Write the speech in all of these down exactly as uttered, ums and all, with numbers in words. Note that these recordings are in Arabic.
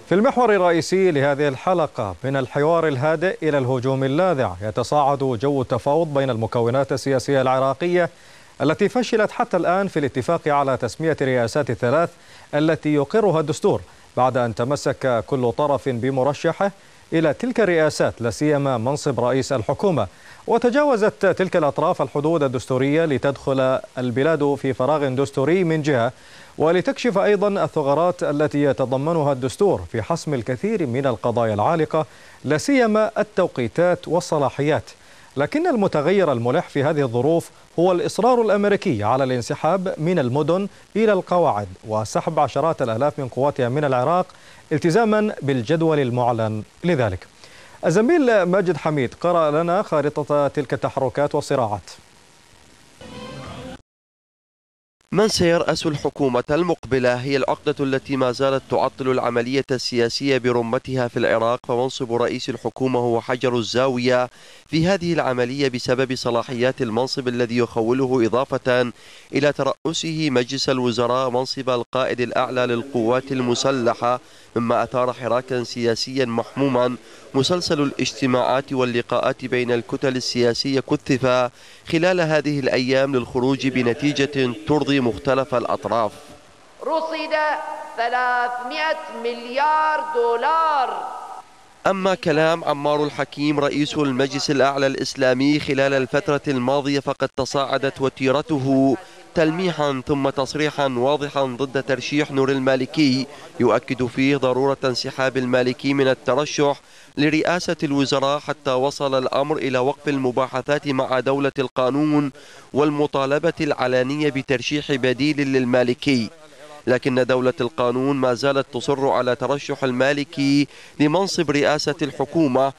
في المحور الرئيسي لهذه الحلقة، من الحوار الهادئ إلى الهجوم اللاذع، يتصاعد جو التفاوض بين المكونات السياسية العراقية التي فشلت حتى الآن في الاتفاق على تسمية رئاسات الثلاث التي يقرها الدستور، بعد أن تمسك كل طرف بمرشحه إلى تلك الرئاسات، لا سيما منصب رئيس الحكومة. وتجاوزت تلك الأطراف الحدود الدستورية لتدخل البلاد في فراغ دستوري من جهة، ولتكشف أيضا الثغرات التي يتضمنها الدستور في حسم الكثير من القضايا العالقة، لا سيما التوقيتات والصلاحيات. لكن المتغير الملح في هذه الظروف هو الإصرار الأمريكي على الانسحاب من المدن إلى القواعد وسحب عشرات الآلاف من قواتها من العراق التزاما بالجدول المعلن لذلك. الزميل ماجد حميد قرأ لنا خارطة تلك التحركات والصراعات. من سيرأس الحكومة المقبلة هي العقدة التي ما زالت تعطل العملية السياسية برمتها في العراق، فمنصب رئيس الحكومة هو حجر الزاوية في هذه العملية بسبب صلاحيات المنصب الذي يخوله، إضافة إلى ترأسه مجلس الوزراء منصب القائد الأعلى للقوات المسلحة، مما أثار حراكا سياسيا محموما. مسلسل الاجتماعات واللقاءات بين الكتل السياسية كثف خلال هذه الأيام للخروج بنتيجة ترضي مختلف الأطراف. رصد ثلاثمئة مليار دولار. أما كلام عمار الحكيم رئيس المجلس الأعلى الإسلامي خلال الفترة الماضية فقد تصاعدت وتيرته تلميحا ثم تصريحا واضحا ضد ترشيح نور المالكي، يؤكد فيه ضرورة انسحاب المالكي من الترشح لرئاسة الوزراء، حتى وصل الأمر إلى وقف المباحثات مع دولة القانون والمطالبة العلانية بترشيح بديل للمالكي. لكن دولة القانون ما زالت تصر على ترشح المالكي لمنصب رئاسة الحكومة.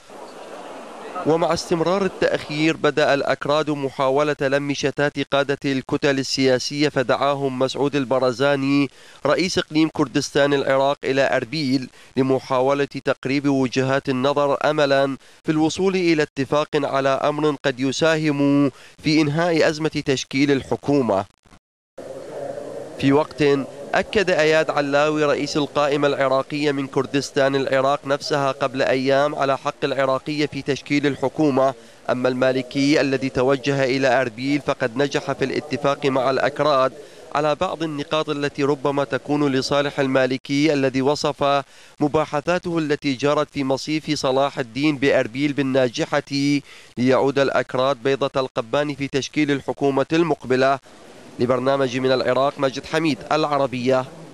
ومع استمرار التأخير بدأ الأكراد محاولة لم شتات قادة الكتل السياسية، فدعاهم مسعود البرزاني رئيس إقليم كردستان العراق إلى أربيل لمحاولة تقريب وجهات النظر، أملا في الوصول إلى اتفاق على أمر قد يساهم في إنهاء أزمة تشكيل الحكومة. في وقت أكد أياد علاوي رئيس القائمة العراقية من كردستان العراق نفسها قبل أيام على حق العراقية في تشكيل الحكومة. أما المالكي الذي توجه إلى أربيل فقد نجح في الاتفاق مع الأكراد على بعض النقاط التي ربما تكون لصالح المالكي، الذي وصف مباحثاته التي جرت في مصيف صلاح الدين بأربيل بالناجحة، ليعود الأكراد بيضة القبان في تشكيل الحكومة المقبلة. لبرنامج من العراق، ماجد حميد، العربية.